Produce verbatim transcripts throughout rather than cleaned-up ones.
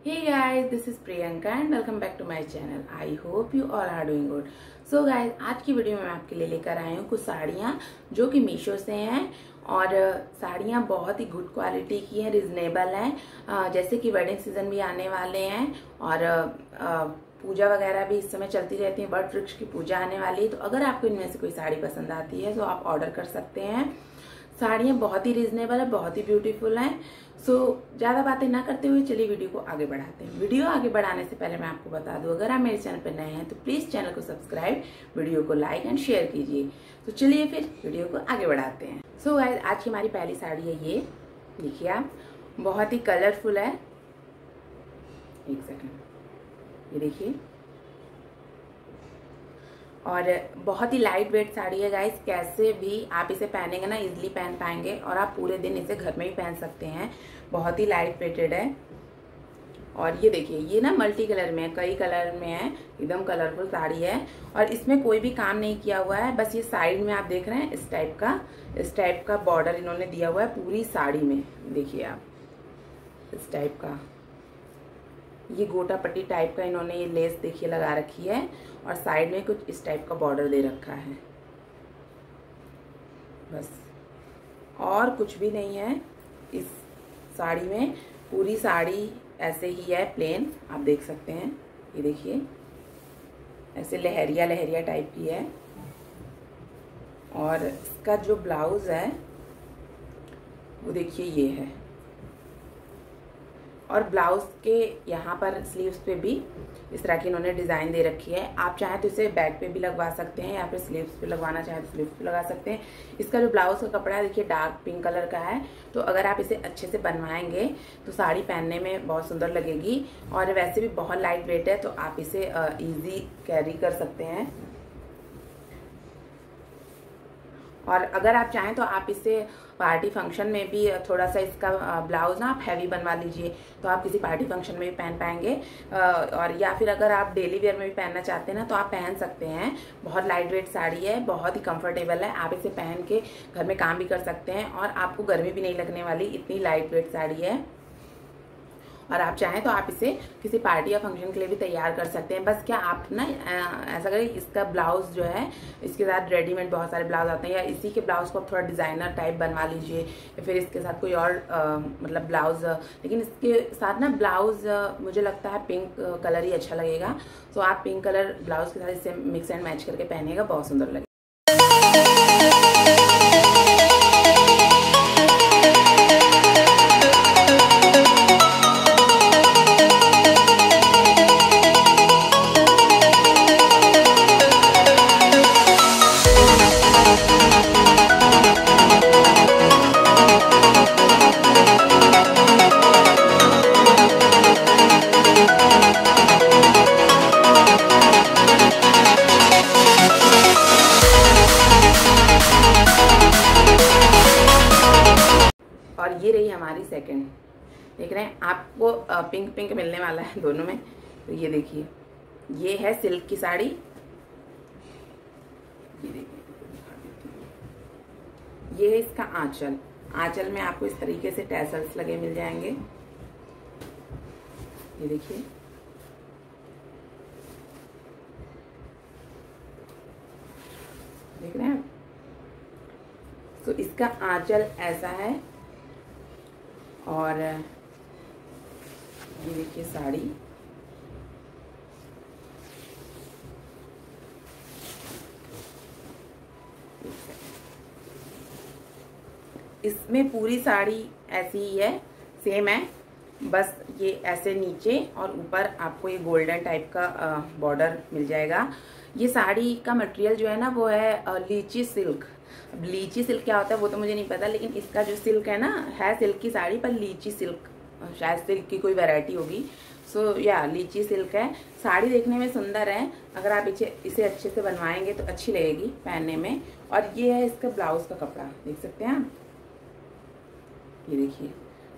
Hey guys, this is Priyanka and welcome back to my channel. I hope you all are doing good. So guys, आज की video में मैं आपके लिए लेकर आई हूँ कुछ साड़ियाँ जो कि मीशो से हैं और साड़ियाँ बहुत ही गुड क्वालिटी की हैं, रिजनेबल हैं। जैसे कि वेडिंग सीजन भी आने वाले हैं और पूजा वगैरह भी इस समय चलती रहती है, वट वृक्ष की पूजा आने वाली है। तो अगर आपको इनमें से कोई साड़ी पसंद आती है तो आप ऑर्डर कर सकते हैं। साड़ियाँ बहुत ही रीजनेबल है, बहुत ही ब्यूटीफुल हैं। सो so, ज़्यादा बातें ना करते हुए चलिए वीडियो को आगे बढ़ाते हैं। वीडियो आगे बढ़ाने से पहले मैं आपको बता दूं, अगर आप मेरे चैनल पर नए हैं तो प्लीज़ चैनल को सब्सक्राइब, वीडियो को लाइक एंड शेयर कीजिए। तो चलिए फिर वीडियो को आगे बढ़ाते हैं। सो so, गाइस, आज की हमारी पहली साड़ी है ये, देखिए आप, बहुत ही कलरफुल है। एक सेकेंड, ये देखिए, और बहुत ही लाइट वेट साड़ी है गाइस। कैसे भी आप इसे पहनेंगे ना, इजीली पहन पाएंगे और आप पूरे दिन इसे घर में भी पहन सकते हैं। बहुत ही लाइट वेटेड है। और ये देखिए, ये ना मल्टी कलर में है, कई कलर में है, एकदम कलरफुल साड़ी है। और इसमें कोई भी काम नहीं किया हुआ है, बस ये साइड में आप देख रहे हैं इस टाइप का इस टाइप का बॉर्डर इन्होंने दिया हुआ है पूरी साड़ी में। देखिए आप, इस टाइप का ये गोटा पट्टी टाइप का इन्होंने ये लेस देखिए लगा रखी है और साइड में कुछ इस टाइप का बॉर्डर दे रखा है, बस और कुछ भी नहीं है इस साड़ी में। पूरी साड़ी ऐसे ही है, प्लेन, आप देख सकते हैं। ये देखिए, ऐसे लहरिया लहरिया टाइप की है। और इसका जो ब्लाउज है वो देखिए ये है। और ब्लाउज के यहाँ पर स्लीव्स पे भी इस तरह की इन्होंने डिज़ाइन दे रखी है। आप चाहें तो इसे बैक पे भी लगवा सकते हैं या फिर स्लीव्स पे लगवाना चाहें तो स्लीव्स पे लगा सकते हैं। इसका जो ब्लाउज का कपड़ा है देखिए डार्क पिंक कलर का है। तो अगर आप इसे अच्छे से बनवाएंगे तो साड़ी पहनने में बहुत सुंदर लगेगी। और वैसे भी बहुत लाइट वेट है तो आप इसे ईजी कैरी कर सकते हैं। और अगर आप चाहें तो आप इसे पार्टी फंक्शन में भी थोड़ा सा इसका ब्लाउज ना आप हैवी बनवा लीजिए तो आप किसी पार्टी फंक्शन में भी पहन पाएंगे। और या फिर अगर आप डेली वेयर में भी पहनना चाहते हैं ना तो आप पहन सकते हैं। बहुत लाइट वेट साड़ी है, बहुत ही कंफर्टेबल है। आप इसे पहन के घर में काम भी कर सकते हैं और आपको गर्मी भी नहीं लगने वाली, इतनी लाइट वेट साड़ी है। और आप चाहें तो आप इसे किसी पार्टी या फंक्शन के लिए भी तैयार कर सकते हैं। बस क्या आप ना ऐसा करें, इसका ब्लाउज जो है इसके साथ रेडीमेड बहुत सारे ब्लाउज आते हैं, या इसी के ब्लाउज को आप थोड़ा डिज़ाइनर टाइप बनवा लीजिए या फिर इसके साथ कोई और आ, मतलब ब्लाउज। लेकिन इसके साथ ना ब्लाउज मुझे लगता है पिंक कलर ही अच्छा लगेगा। तो आप पिंक कलर ब्लाउज के साथ इसे मिक्स एंड मैच करके पहनेगा, बहुत सुंदर लगेगा। और ये रही हमारी सेकंड, देख रहे हैं, आपको पिंक पिंक मिलने वाला है दोनों में। तो ये देखिए, ये है सिल्क की साड़ी। ये देखिए, ये है इसका आंचल। आंचल में आपको इस तरीके से टैसल्स लगे मिल जाएंगे। ये देखिए, देख रहे हैं। तो इसका आंचल ऐसा है और ये देखिए साड़ी। इसमें पूरी साड़ी ऐसी ही है, सेम है, बस ये ऐसे नीचे और ऊपर आपको ये गोल्डन टाइप का बॉर्डर मिल जाएगा। ये साड़ी का मटेरियल जो है ना वो है लीची सिल्क। अब लीची सिल्क क्या होता है वो तो मुझे नहीं पता, लेकिन इसका जो सिल्क है ना, है सिल्क की साड़ी पर लीची सिल्क, शायद सिल्क की कोई वैरायटी होगी। सो या लीची सिल्क है। साड़ी देखने में सुंदर है, अगर आप इसे इसे अच्छे से बनवाएंगे तो अच्छी लगेगी पहनने में। और ये है इसका ब्लाउज का कपड़ा, देख सकते हैं आप। ये देखिए,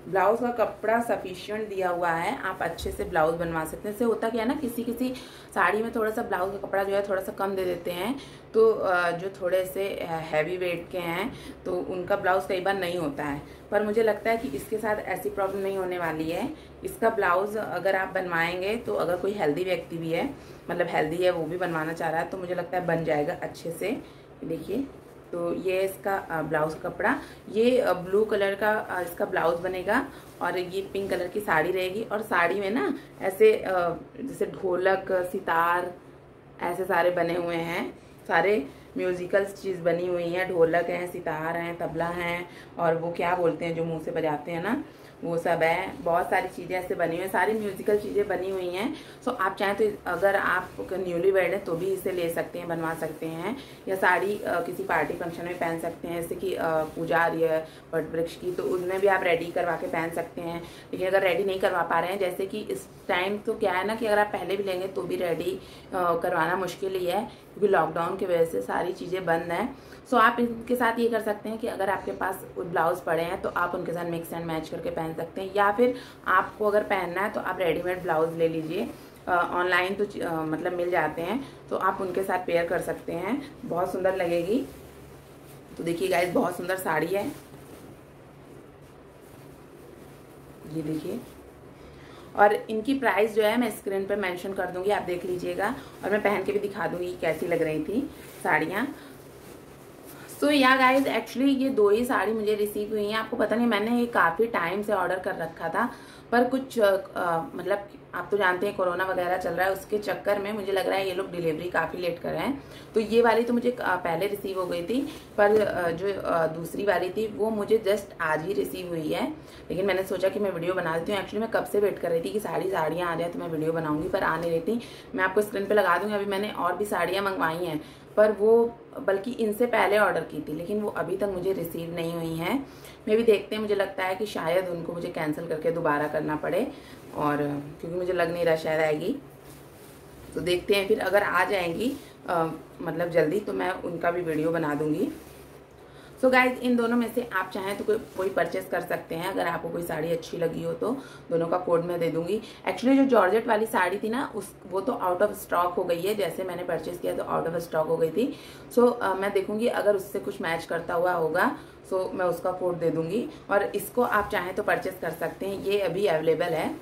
ब्लाउज का कपड़ा सफिशिएंट दिया हुआ है, आप अच्छे से ब्लाउज बनवा सकते हैं। इससे होता क्या है ना, किसी किसी साड़ी में थोड़ा सा ब्लाउज का कपड़ा जो है थोड़ा सा कम दे देते हैं, तो जो थोड़े से हैवी वेट के हैं तो उनका ब्लाउज कई बार नहीं होता है। पर मुझे लगता है कि इसके साथ ऐसी प्रॉब्लम नहीं होने वाली है। इसका ब्लाउज अगर आप बनवाएंगे तो अगर कोई हेल्दी व्यक्ति भी है, मतलब हेल्दी है, वो भी बनवाना चाह रहा है, तो मुझे लगता है बन जाएगा अच्छे से। देखिए, तो ये इसका ब्लाउज का कपड़ा, ये ब्लू कलर का इसका ब्लाउज बनेगा और ये पिंक कलर की साड़ी रहेगी। और साड़ी में ना ऐसे जैसे ढोलक, सितार, ऐसे सारे बने हुए हैं, सारे म्यूजिकल चीज़ बनी हुई हैं, ढोलक हैं, सितार हैं, तबला हैं, और वो क्या बोलते हैं जो मुंह से बजाते हैं ना, वो सब है। बहुत सारी चीज़ें ऐसे बनी हुई हैं, सारी म्यूजिकल चीज़ें बनी हुई हैं। सो आप चाहें तो अगर आप न्यूली वेड है तो भी इसे ले सकते हैं, बनवा सकते हैं, या साड़ी किसी पार्टी फंक्शन में पहन सकते हैं, जैसे कि पूजा आ रही है वट वृक्ष की, तो उनमें भी आप रेडी करवा के पहन सकते हैं। लेकिन अगर रेडी नहीं करवा पा रहे हैं, जैसे कि इस टाइम तो क्या है ना कि अगर आप पहले भी लेंगे तो भी रेडी करवाना मुश्किल ही है, क्योंकि लॉकडाउन की वजह से सारी चीज़ें बंद हैं। सो आप इनके साथ ये कर सकते हैं कि अगर आपके पास ब्लाउज पड़े हैं तो आप उनके साथ मिक्स एंड मैच करके पहन सकते हैं, या फिर आपको अगर पहनना है तो आप रेडीमेड ब्लाउज ले लीजिए, ऑनलाइन तो आ, मतलब मिल जाते हैं, तो आप उनके साथ पेयर कर सकते हैं, बहुत सुंदर लगेगी। तो देखिए गाइस, बहुत सुंदर साड़ी है, ये देखिए। और इनकी प्राइस जो है मैं स्क्रीन पर मेंशन कर दूंगी, आप देख लीजिएगा, और मैं पहन के भी दिखा दूंगी कैसी लग रही थी साड़ियाँ। सो या गाइज, एक्चुअली ये दो ही साड़ी मुझे रिसीव हुई हैं। आपको पता नहीं, मैंने ये काफ़ी टाइम से ऑर्डर कर रखा था, पर कुछ आ, मतलब आप तो जानते हैं कोरोना वगैरह चल रहा है, उसके चक्कर में मुझे लग रहा है ये लोग डिलीवरी काफ़ी लेट कर रहे हैं। तो ये वाली तो मुझे पहले रिसीव हो गई थी, पर जो दूसरी वाली थी वो मुझे जस्ट आज ही रिसीव हुई है। लेकिन मैंने सोचा कि मैं वीडियो बना देती हूँ। एक्चुअली मैं कब से वेट कर रही थी कि साड़ी साड़ियाँ आ जाए तो मैं वीडियो बनाऊंगी, पर आ नहीं रही थी। मैं आपको स्क्रीन पर लगा दूँगी। अभी मैंने और भी साड़ियाँ मंगवाई हैं, पर वो बल्कि इनसे पहले ऑर्डर की थी, लेकिन वो अभी तक मुझे रिसीव नहीं हुई हैं। मैं भी देखते हैं, मुझे लगता है कि शायद उनको मुझे कैंसिल करके दोबारा करना पड़े, और क्योंकि मुझे लग नहीं रहा शायद आएगी, तो देखते हैं। फिर अगर आ जाएंगी आ, मतलब जल्दी, तो मैं उनका भी वीडियो बना दूंगी। सो so गाइज, इन दोनों में से आप चाहें तो कोई कोई परचेस कर सकते हैं। अगर आपको कोई साड़ी अच्छी लगी हो तो दोनों का कोड मैं दे दूंगी। एक्चुअली जो जॉर्जेट वाली साड़ी थी ना, उस वो तो आउट ऑफ स्टॉक हो गई है, जैसे मैंने परचेस किया तो आउट ऑफ स्टॉक हो गई थी। सो so, मैं देखूंगी अगर उससे कुछ मैच करता हुआ होगा, सो so, मैं उसका कोड दे दूंगी। और इसको आप चाहें तो परचेस कर सकते हैं, ये अभी अवेलेबल है।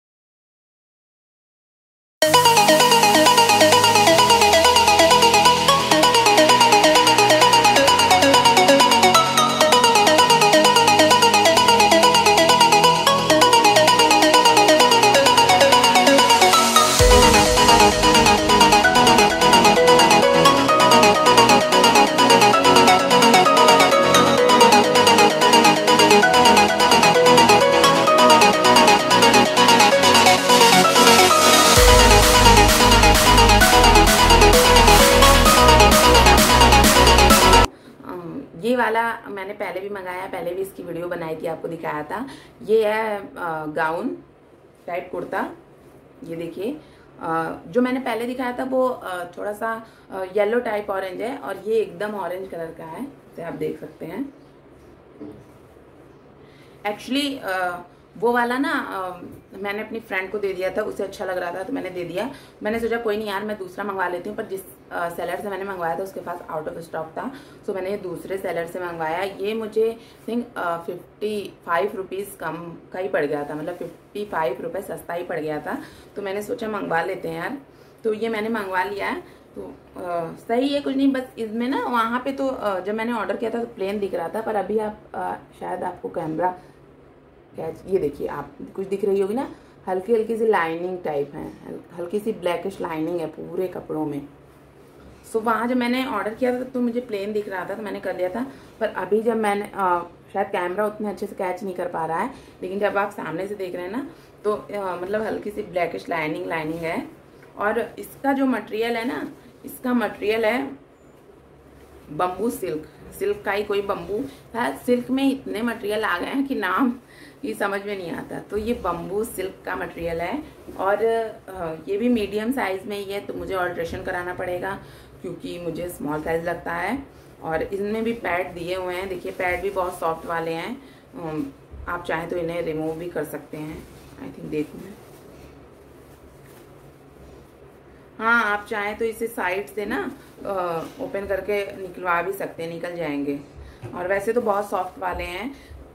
ये वाला मैंने पहले भी मंगाया, पहले भी इसकी वीडियो बनाई थी, आपको दिखाया था। ये है गाउन टाइप कुर्ता, ये देखिए। जो मैंने पहले दिखाया था वो थोड़ा सा येलो टाइप ऑरेंज है, और ये एकदम ऑरेंज कलर का है, जैसे आप देख सकते हैं। एक्चुअली वो वाला ना मैंने अपनी फ्रेंड को दे दिया था, उसे अच्छा लग रहा था तो मैंने दे दिया। मैंने सोचा कोई नहीं यार, मैं दूसरा मंगवा लेती हूँ, पर जिस सेलर से मैंने मंगवाया था उसके पास आउट ऑफ स्टॉक था, सो मैंने दूसरे सेलर से मंगवाया। ये मुझे थिंक फिफ्टी फाइव रुपीज़ कम का ही पड़ गया था, मतलब फिफ्टी फाइव रुपये सस्ता ही पड़ गया था, तो मैंने सोचा मंगवा लेते हैं यार। तो ये मैंने मंगवा लिया है, तो आ, सही है, कुछ नहीं। बस इसमें ना वहाँ पे तो आ, जब मैंने ऑर्डर किया था तो प्लेन दिख रहा था, पर अभी आप आ, शायद आपको कैमरा कैच, ये देखिए आप कुछ दिख रही होगी ना, हल्की हल्की सी लाइनिंग टाइप है, हल्की सी ब्लैकिश लाइनिंग है पूरे कपड़ों में। सो वहाँ जब मैंने ऑर्डर किया था तो मुझे प्लेन दिख रहा था, तो मैंने कर लिया था। पर अभी जब मैंने आ, शायद कैमरा उतने अच्छे से कैच नहीं कर पा रहा है, लेकिन जब आप सामने से देख रहे हैं ना, तो आ, मतलब हल्की सी ब्लैकिश लाइनिंग लाइनिंग है। और इसका जो मटेरियल है ना, इसका मटेरियल है बम्बू सिल्क, सिल्क का ही कोई बम्बू था। सिल्क में इतने मटेरियल आ गए हैं कि नाम ये समझ में नहीं आता। तो ये बम्बू सिल्क का मटेरियल है, और ये भी मीडियम साइज़ में ही है, तो मुझे ऑल्ट्रेशन कराना पड़ेगा क्योंकि मुझे स्मॉल साइज़ लगता है। और इनमें भी पैड दिए हुए हैं, देखिए पैड भी बहुत सॉफ्ट वाले हैं, आप चाहें तो इन्हें रिमूव भी कर सकते हैं। आई थिंक देखूँ मैं, हाँ आप चाहें तो इसे साइड से ना ओपन करके निकलवा भी सकते हैं, निकल जाएंगे। और वैसे तो बहुत सॉफ्ट वाले हैं।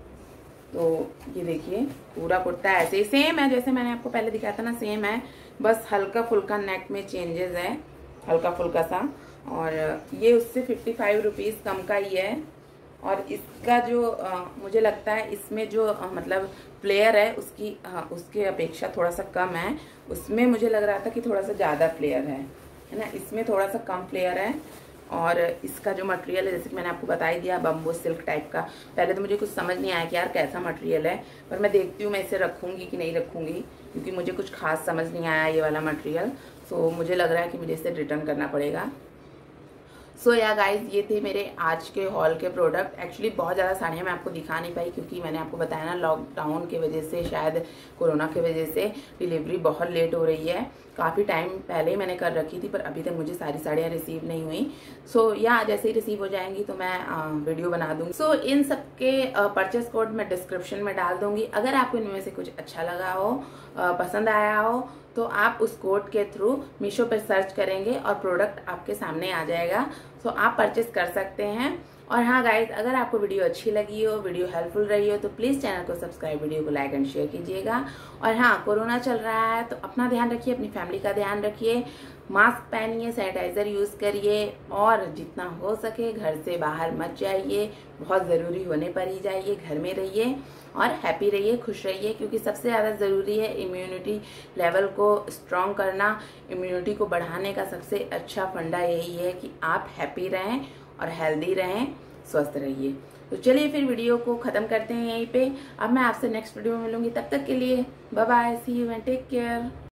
तो ये देखिए पूरा कुर्ता ऐसे ही सेम है जैसे मैंने आपको पहले दिखाया था ना, सेम है, बस हल्का फुल्का नेक में चेंजेस है, हल्का फुल्का सा। और ये उससे फिफ्टी फाइव रुपीज़ कम का ही है। और इसका जो आ, मुझे लगता है इसमें जो आ, मतलब फ्लेयर है उसकी आ, उसके अपेक्षा थोड़ा सा कम है। उसमें मुझे लग रहा था कि थोड़ा सा ज़्यादा फ्लेयर है है ना, इसमें थोड़ा सा कम फ्लेयर है। और इसका जो मटेरियल है जैसे कि मैंने आपको बता ही दिया, बम्बू सिल्क टाइप का। पहले तो मुझे कुछ समझ नहीं आया कि यार कैसा मटेरियल है, पर मैं देखती हूँ मैं इसे रखूँगी कि नहीं रखूँगी, क्योंकि मुझे कुछ खास समझ नहीं आया ये वाला मटेरियल। सो मुझे लग रहा है कि मुझे इसे रिटर्न करना पड़ेगा। सो या गाइज ये थे मेरे आज के हॉल के प्रोडक्ट। एक्चुअली बहुत ज़्यादा साड़ियाँ मैं आपको दिखा नहीं पाई, क्योंकि मैंने आपको बताया ना लॉकडाउन की वजह से, शायद कोरोना की वजह से डिलीवरी बहुत लेट हो रही है। काफ़ी टाइम पहले ही मैंने कर रखी थी, पर अभी तक मुझे सारी साड़ियाँ रिसीव नहीं हुई। सो so, या जैसे ही रिसीव हो जाएंगी तो मैं आ, वीडियो बना दूँगी। सो so, इन सब के परचेस कोड मैं डिस्क्रिप्शन में डाल दूँगी। अगर आपको इनमें से कुछ अच्छा लगा हो, आ, पसंद आया हो, तो आप उस कोड के थ्रू मीशो पर सर्च करेंगे और प्रोडक्ट आपके सामने आ जाएगा। सो so, आप परचेस कर सकते हैं। और हाँ गाइज, अगर आपको वीडियो अच्छी लगी हो, वीडियो हेल्पफुल रही हो, तो प्लीज़ चैनल को सब्सक्राइब, वीडियो को लाइक एंड शेयर कीजिएगा। और हाँ, कोरोना चल रहा है तो अपना ध्यान रखिए, अपनी फैमिली का ध्यान रखिए, मास्क पहनिए, सैनिटाइजर यूज़ करिए, और जितना हो सके घर से बाहर मत जाइए। बहुत ज़रूरी होने पर ही जाइए, घर में रहिए और हैप्पी रहिए, खुश रहिए, क्योंकि सबसे ज़्यादा ज़रूरी है इम्यूनिटी लेवल को स्ट्रॉन्ग करना। इम्यूनिटी को बढ़ाने का सबसे अच्छा फंडा यही है कि आप हैप्पी रहें और हेल्दी रहें, स्वस्थ रहिए। तो चलिए फिर वीडियो को ख़त्म करते हैं यहीं पे। अब मैं आपसे नेक्स्ट वीडियो में मिलूंगी, तब तक के लिए bye bye, see you and take care.